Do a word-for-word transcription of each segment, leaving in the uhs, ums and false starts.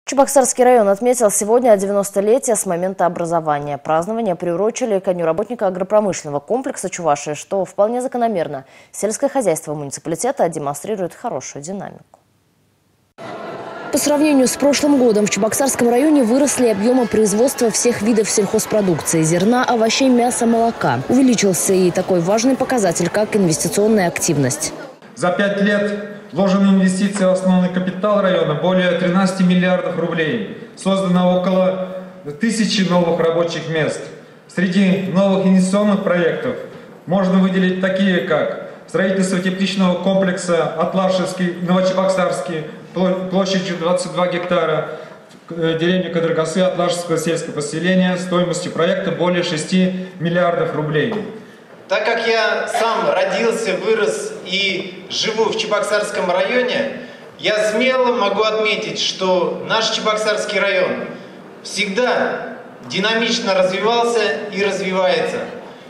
Чебоксарский район отметил сегодня девяностолетие с момента образования. Празднование приурочили ко дню работника агропромышленного комплекса Чувашии, что вполне закономерно. Сельское хозяйство муниципалитета демонстрирует хорошую динамику. По сравнению с прошлым годом в Чебоксарском районе выросли объемы производства всех видов сельхозпродукции – зерна, овощей, мяса, молока. Увеличился и такой важный показатель, как инвестиционная активность. За пять лет вложены инвестиции в основной капитал района более тринадцати миллиардов рублей. Создано около тысячи новых рабочих мест. Среди новых инвестиционных проектов можно выделить такие, как строительство тепличного комплекса Атлашевский, Новочебоксарский, площадью двадцать два гектара, деревня Кадыргасы, Атлашевского сельского поселения, стоимостью проекта более шести миллиардов рублей. Так как я сам родился, вырос и живу в Чебоксарском районе, я смело могу отметить, что наш Чебоксарский район всегда динамично развивался и развивается.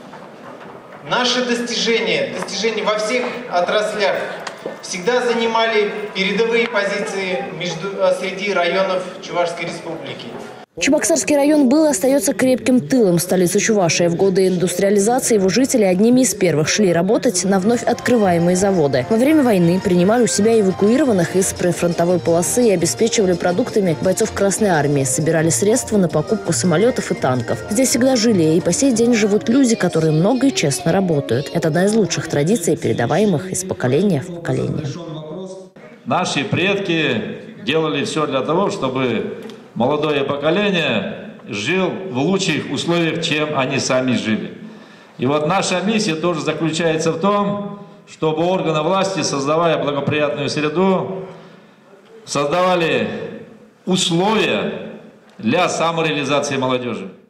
Наши достижения, достижения во всех отраслях всегда занимали передовые позиции между, среди районов Чувашской республики. Чебоксарский район был и остается крепким тылом столицы Чувашии. В годы индустриализации его жители одними из первых шли работать на вновь открываемые заводы. Во время войны принимали у себя эвакуированных из прифронтовой полосы и обеспечивали продуктами бойцов Красной Армии, собирали средства на покупку самолетов и танков. Здесь всегда жили и по сей день живут люди, которые много и честно работают. Это одна из лучших традиций, передаваемых из поколения в поколение. Наши предки делали все для того, чтобы молодое поколение жил в лучших условиях, чем они сами жили. И вот наша миссия тоже заключается в том, чтобы органы власти, создавая благоприятную среду, создавали условия для самореализации молодежи.